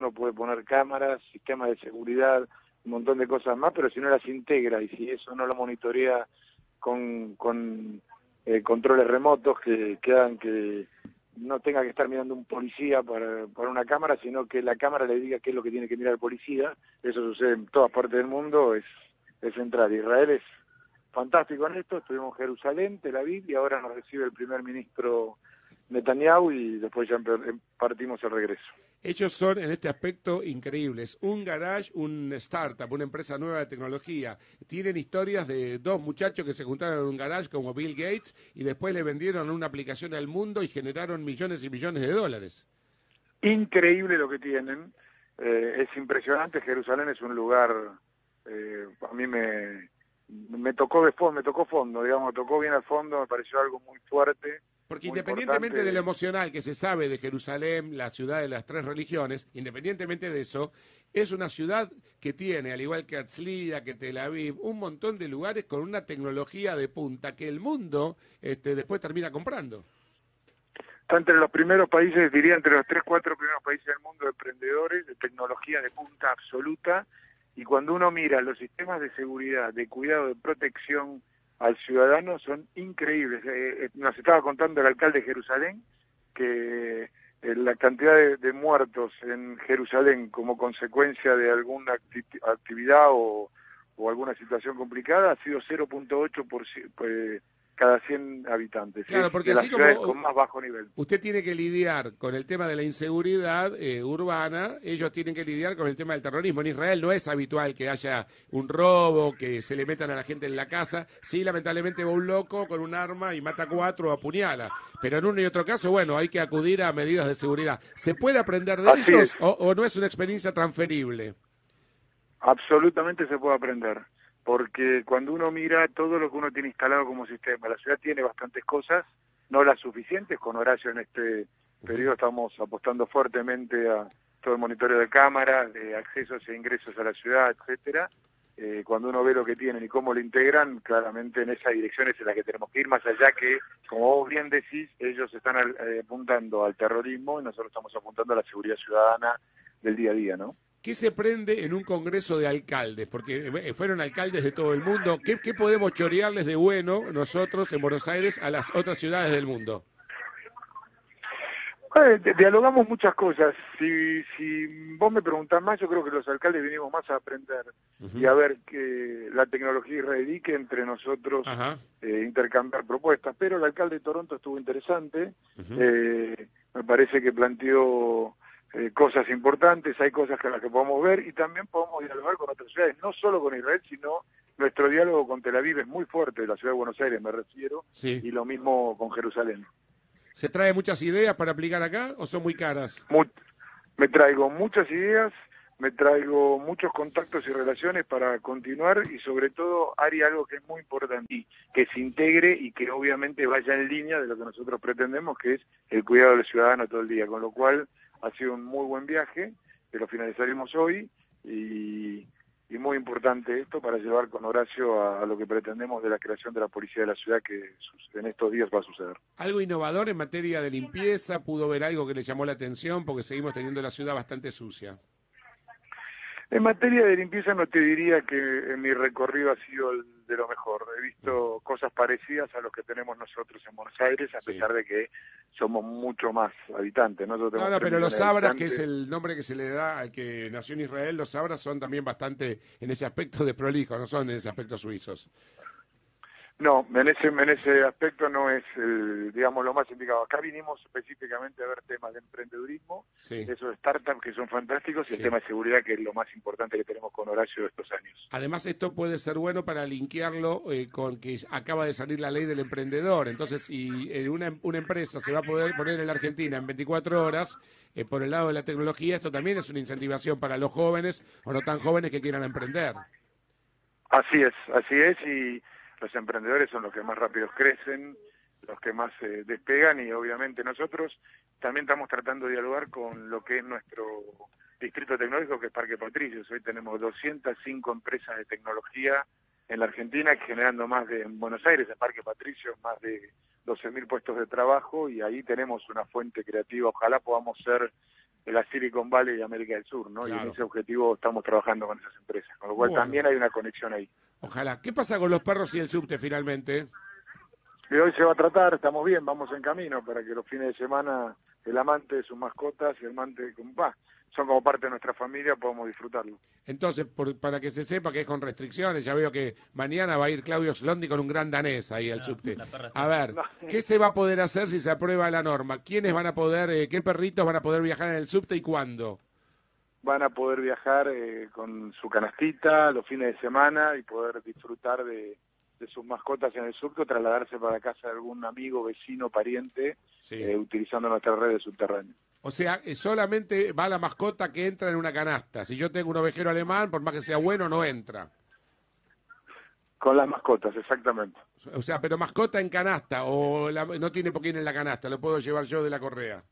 uno puede poner cámaras, sistemas de seguridad, un montón de cosas más, pero si no las integra y si eso no lo monitorea con controles remotos que hagan que no tenga que estar mirando un policía para una cámara, sino que la cámara le diga qué es lo que tiene que mirar el policía. Eso sucede en todas partes del mundo, es central. Israel es fantástico en esto, estuvimos en Jerusalén, Tel Aviv, y ahora nos recibe el primer ministro Netanyahu y después ya partimos el regreso. Ellos son en este aspecto increíbles. Un garage, un startup, una empresa nueva de tecnología. Tienen historias de dos muchachos que se juntaron en un garage como Bill Gates y después le vendieron una aplicación al mundo y generaron millones y millones de dólares. Increíble lo que tienen. Es impresionante. Jerusalén es un lugar, a mí me tocó fondo, digamos, me tocó bien al fondo, me pareció algo muy fuerte. Porque Muy independientemente importante. de lo emocional que se sabe de Jerusalén, la ciudad de las tres religiones, independientemente de eso, es una ciudad que tiene, al igual que Herzliya, que Tel Aviv, un montón de lugares con una tecnología de punta que el mundo después termina comprando. Está entre los primeros países, diría entre los 3, 4 primeros países del mundo de emprendedores, de tecnología de punta absoluta, y cuando uno mira los sistemas de seguridad, de cuidado, de protección al ciudadano, son increíbles. Nos estaba contando el alcalde de Jerusalén que la cantidad de muertos en Jerusalén como consecuencia de alguna actividad o alguna situación complicada ha sido 0.8 cada 100 habitantes. Claro, Es porque de las así ciudades como con más bajo nivel. usted tiene que lidiar con el tema de la inseguridad urbana, ellos tienen que lidiar con el tema del terrorismo. En Israel no es habitual que haya un robo, que se le metan a la gente en la casa. Sí, lamentablemente va un loco con un arma y mata 4 o apuñala. Pero en uno y otro caso, bueno, hay que acudir a medidas de seguridad. ¿Se puede aprender de Así es, ellos o no es una experiencia transferible? absolutamente se puede aprender, porque cuando uno mira todo lo que uno tiene instalado como sistema, la ciudad tiene bastantes cosas, no las suficientes. Con Horacio en este periodo estamos apostando fuertemente a todo el monitoreo de cámaras, de accesos e ingresos a la ciudad, etcétera. Cuando uno ve lo que tienen y cómo lo integran, claramente en esa dirección es en la que tenemos que ir, más allá que, como vos bien decís, ellos están apuntando al terrorismo y nosotros estamos apuntando a la seguridad ciudadana del día a día, ¿no? ¿Qué se prende en un congreso de alcaldes? Porque fueron alcaldes de todo el mundo. ¿Qué podemos chorearles de bueno nosotros en Buenos Aires a las otras ciudades del mundo? Dialogamos muchas cosas. Si vos me preguntás más, yo creo que los alcaldes vinimos más a aprender y a ver que la tecnología israelí, que entre nosotros intercambiar propuestas. Pero el alcalde de Toronto estuvo interesante, me parece que planteó cosas importantes, hay cosas que las que podemos ver y también podemos dialogar con otras ciudades, no solo con Israel, sino nuestro diálogo con Tel Aviv es muy fuerte, la ciudad de Buenos Aires me refiero, Sí. y lo mismo con Jerusalén. ¿Se trae muchas ideas para aplicar acá o son muy caras? Me traigo muchas ideas, me traigo muchos contactos y relaciones para continuar y sobre todo, Ari, algo que es muy importante, y que se integre y que obviamente vaya en línea de lo que nosotros pretendemos, que es el cuidado del ciudadano todo el día, con lo cual ha sido un muy buen viaje, que lo finalizaremos hoy y muy importante esto para llevar con Horacio a lo que pretendemos de la creación de la policía de la ciudad, que en estos días va a suceder. ¿Algo innovador en materia de limpieza? ¿Pudo ver algo que le llamó la atención? Porque seguimos teniendo la ciudad bastante sucia. En materia de limpieza no te diría que en mi recorrido ha sido el de lo mejor. He visto cosas parecidas a los que tenemos nosotros en Buenos Aires, a pesar de que somos mucho más habitantes. Nosotros tenemos 3 Pero los millones de Sabras, que es habitantes. el nombre que se le da al que nació en Israel, los Sabras son también bastante en ese aspecto de prolijo, no son en ese aspecto suizos. No, en ese aspecto no es, digamos, lo más indicado. Acá vinimos específicamente a ver temas de emprendedurismo, esos startups que son fantásticos, y el tema de seguridad, que es lo más importante que tenemos con Horacio estos años. Además, esto puede ser bueno para linkearlo con que acaba de salir la ley del emprendedor. Entonces, si una empresa se va a poder poner en la Argentina en 24 horas, por el lado de la tecnología, esto también es una incentivación para los jóvenes o no tan jóvenes que quieran emprender. Así es, y los emprendedores son los que más rápido crecen, los que más despegan, y obviamente nosotros también estamos tratando de dialogar con lo que es nuestro distrito tecnológico, que es Parque Patricios. Hoy tenemos 205 empresas de tecnología en la Argentina, generando en Buenos Aires, en Parque Patricios, más de 12.000 puestos de trabajo, y ahí tenemos una fuente creativa. Ojalá podamos ser la Silicon Valley y América del Sur, ¿no? Claro. Y en ese objetivo estamos trabajando con esas empresas, con lo cual Bueno. también hay una conexión ahí. Ojalá. ¿Qué pasa con los perros y el subte finalmente? Y hoy se va a tratar, estamos bien, vamos en camino para que los fines de semana el amante de sus mascotas y el amante, son como parte de nuestra familia, podamos disfrutarlo. Entonces, para que se sepa que es con restricciones, ya veo que mañana va a ir Claudio Slondi con un gran danés ahí al subte. A ver, ¿qué se va a poder hacer si se aprueba la norma? ¿Quiénes van a poder, qué perritos van a poder viajar en el subte y cuándo? Van a poder viajar con su canastita los fines de semana y poder disfrutar de sus mascotas en el subte, trasladarse para casa de algún amigo, vecino, pariente, Sí. utilizando nuestras redes subterráneas. O sea, solamente va la mascota que entra en una canasta. Si yo tengo un ovejero alemán, por más que sea bueno, no entra. Con las mascotas, exactamente. O sea, pero mascota en canasta, o no tiene por qué ir en la canasta, lo puedo llevar yo de la correa.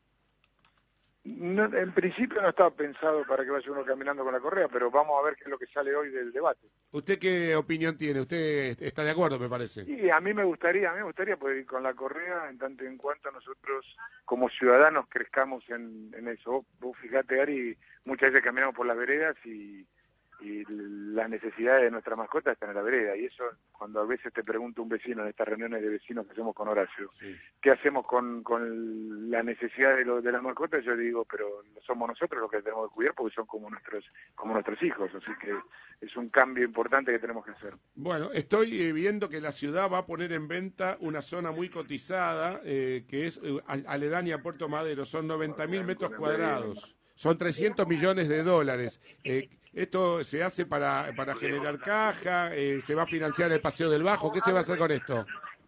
No, en principio no estaba pensado para que vaya uno caminando con la correa, pero vamos a ver qué es lo que sale hoy del debate. ¿Usted qué opinión tiene? ¿Usted está de acuerdo, me parece? Y a mí me gustaría poder ir con la correa en tanto en cuanto nosotros como ciudadanos crezcamos en eso. Vos fijate, Ari, muchas veces caminamos por las veredas y las necesidades de nuestra mascota están en la vereda, y eso cuando a veces te pregunta un vecino en estas reuniones de vecinos que hacemos con Horacio, Sí. ¿qué hacemos con la necesidad de las mascotas? Yo digo, pero somos nosotros los que tenemos que cuidar porque son como nuestros hijos, así que es un cambio importante que tenemos que hacer. Bueno, estoy viendo que la ciudad va a poner en venta una zona muy cotizada, que es aledaña a Puerto Madero, son 90.000 metros cuadrados, son 300 millones de dólares. Esto se hace para generar caja, se va a financiar el Paseo del Bajo, ¿qué se va a hacer con esto?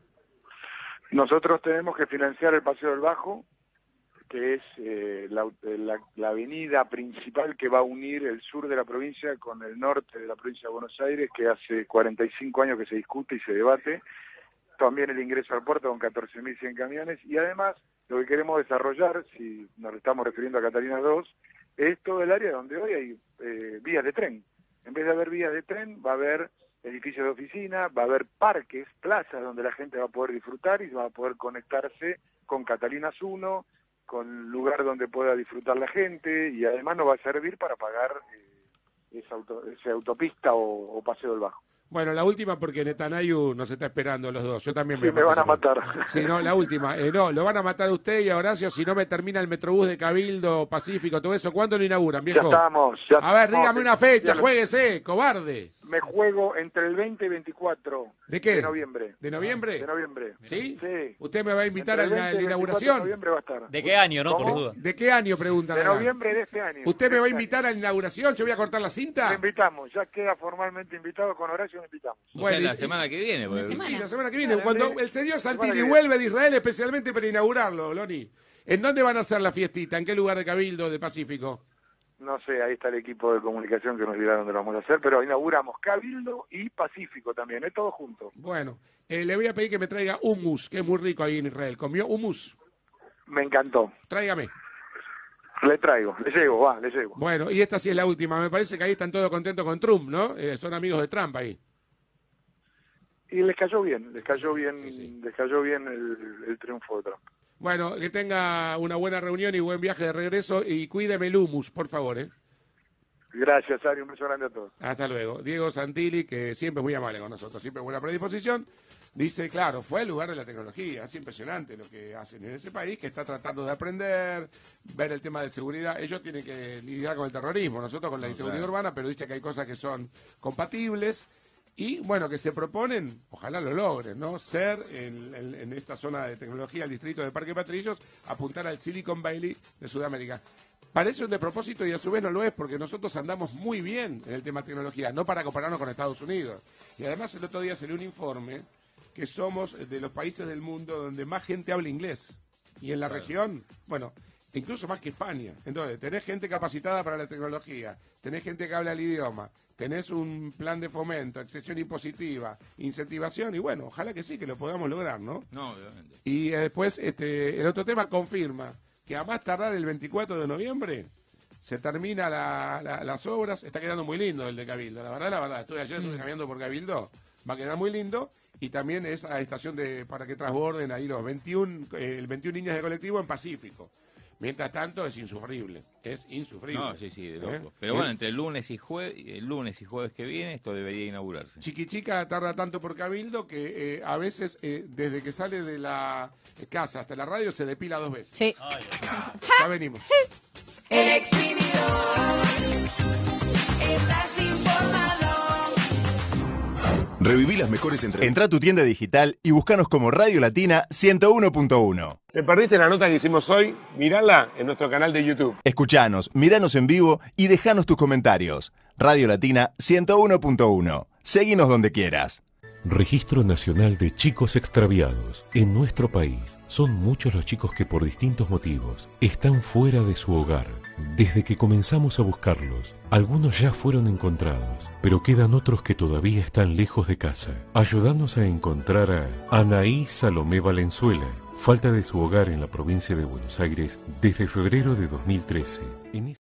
Nosotros tenemos que financiar el Paseo del Bajo, que es la avenida principal que va a unir el sur de la provincia con el norte de la provincia de Buenos Aires, que hace 45 años que se discute y se debate. También el ingreso al puerto con 14.100 camiones, y además lo que queremos desarrollar, si nos estamos refiriendo a Catalina 2, es todo el área donde hoy hay vías de tren. En vez de haber vías de tren, va a haber edificios de oficina, va a haber parques, plazas donde la gente va a poder disfrutar y va a poder conectarse con Catalinas 1, con lugar donde pueda disfrutar la gente, y además nos va a servir para pagar esa autopista o Paseo del Bajo. Bueno, la última porque Netanyahu nos está esperando los dos. Yo también Sí, me van a matar. Sí, no, la última. No, lo van a matar a usted y a Horacio si no me termina el Metrobús de Cabildo, Pacífico, todo eso. ¿Cuándo lo inauguran, viejo? Ya estamos. A ver, dígame una fecha, juéguese, cobarde. Me juego entre el 20 y 24 ¿De qué? de noviembre. ¿De noviembre? De noviembre. ¿Sí? Sí. ¿Usted me va a invitar a Entre el 20 y la 24 inauguración? de noviembre va a estar. ¿De qué año, no? Por ¿Cómo? duda. ¿De qué año, preguntan De acá? noviembre de este año. ¿Usted me va a Este invitar a la inauguración? ¿Yo voy a cortar la año. cinta? Le invitamos, ya queda formalmente invitado con Horacio, le invitamos. O sea, la y- semana que viene. Una porque- semana. Sí, la semana que viene, Claro. cuando el señor Santini que viene. vuelve de Israel especialmente para inaugurarlo, Loni. ¿En dónde van a hacer la fiestita? ¿En qué lugar de Cabildo, de Pacífico? No sé, ahí está el equipo de comunicación que nos dirá dónde lo vamos a hacer, pero inauguramos Cabildo y Pacífico también, es todo junto. Bueno, le voy a pedir que me traiga hummus, que es muy rico ahí en Israel. ¿Comió hummus? Me encantó. Tráigame. Le traigo, le llevo. Bueno, y esta sí es la última. Me parece que ahí están todos contentos con Trump, ¿no? Son amigos de Trump ahí. Y les cayó bien, Sí. les cayó bien el triunfo de Trump. Bueno, que tenga una buena reunión y buen viaje de regreso y cuídeme el hummus, por favor, ¿eh? Gracias, Ari, un beso grande a todos. Hasta luego. Diego Santilli, que siempre es muy amable con nosotros, siempre buena predisposición, dice, claro, fue el lugar de la tecnología. Es impresionante lo que hacen en ese país, que está tratando de aprender, ver el tema de seguridad. Ellos tienen que lidiar con el terrorismo, nosotros con la inseguridad urbana, pero dice que hay cosas que son compatibles. Y bueno, que se proponen, ojalá lo logren, ¿no? Ser en esta zona de tecnología, el distrito de Parque Patricios, apuntar al Silicon Valley de Sudamérica. Parece un despropósito y a su vez no lo es, porque nosotros andamos muy bien en el tema de tecnología, no para compararnos con Estados Unidos. Y además el otro día salió un informe que somos de los países del mundo donde más gente habla inglés. Y en la región, bueno, incluso más que España. Entonces, tenés gente capacitada para la tecnología, tenés gente que habla el idioma, tenés un plan de fomento, accesión impositiva, incentivación, y bueno, ojalá que sí, que lo podamos lograr, ¿no? No, obviamente. Y después, el otro tema confirma que a más tardar el 24 de noviembre se termina las obras. Está quedando muy lindo el de Cabildo, la verdad. Ayer estuve caminando por Cabildo, va a quedar muy lindo. Y también es a estación para que transborden ahí los 21 líneas de colectivo en Pacífico. Mientras tanto es insufrible, No, sí, de loco. Pero bueno, entre el lunes y jueves que viene esto debería inaugurarse. Chiquichica tarda tanto por Cabildo que a veces desde que sale de la casa hasta la radio se depila 2 veces. Sí. Ya venimos. El Exhibidor. Estás informado. Reviví las mejores entrevistas. Entrá a tu tienda digital y buscanos como Radio Latina 101.1. ¿Te perdiste la nota que hicimos hoy? Mírala en nuestro canal de YouTube. Escuchanos, miranos en vivo y dejanos tus comentarios. Radio Latina 101.1. Seguinos donde quieras. Registro Nacional de Chicos Extraviados. En nuestro país son muchos los chicos que por distintos motivos están fuera de su hogar. Desde que comenzamos a buscarlos, algunos ya fueron encontrados, pero quedan otros que todavía están lejos de casa. Ayúdanos a encontrar a Anaí Salomé Valenzuela, falta de su hogar en la provincia de Buenos Aires desde febrero de 2013.